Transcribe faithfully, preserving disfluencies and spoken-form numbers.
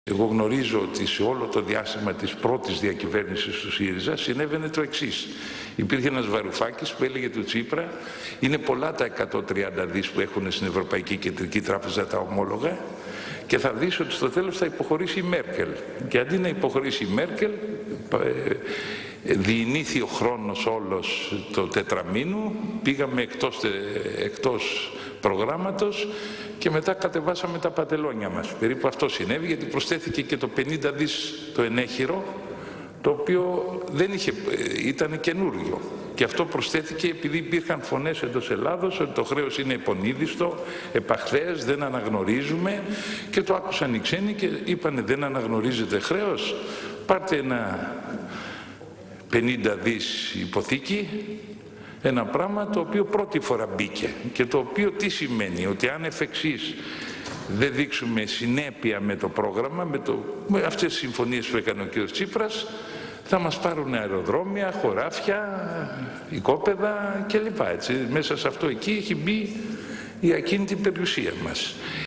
Εγώ γνωρίζω ότι σε όλο το διάστημα της πρώτης διακυβέρνησης του ΣΥΡΙΖΑ συνέβαινε το εξής. Υπήρχε ένας Βαρουφάκης που έλεγε του Τσίπρα, είναι πολλά τα εκατόν τριάντα δις που έχουν στην Ευρωπαϊκή Κεντρική Τράπεζα τα ομόλογα και θα δεις ότι στο τέλος θα υποχωρήσει η Μέρκελ. Και αντί να υποχωρήσει η Μέρκελ, διηνήθη ο χρόνος όλος το τετραμήνου, πήγαμε εκτός, εκτός προγράμματος και μετά κατεβάσαμε τα παντελόνια μας. Περίπου αυτό συνέβη, γιατί προσθέθηκε και το πενήντα δις το ενέχειρο, το οποίο δεν είχε, ήταν καινούριο. Και αυτό προσθέθηκε επειδή υπήρχαν φωνές εντός Ελλάδος ότι το χρέος είναι επονίδιστο, επαχθές, δεν αναγνωρίζουμε, και το άκουσαν οι ξένοι και είπανε δεν αναγνωρίζετε χρέος, πάρτε ένα πενήντα δις υποθήκη, ένα πράγμα το οποίο πρώτη φορά μπήκε και το οποίο τι σημαίνει, ότι αν εφ' εξής δεν δείξουμε συνέπεια με το πρόγραμμα, με, το, με αυτές τις συμφωνίες που έκανε ο κ. Τσίπρας, θα μας πάρουν αεροδρόμια, χωράφια, οικόπεδα κλπ. Έτσι. Μέσα σε αυτό εκεί έχει μπει η ακίνητη περιουσία μας.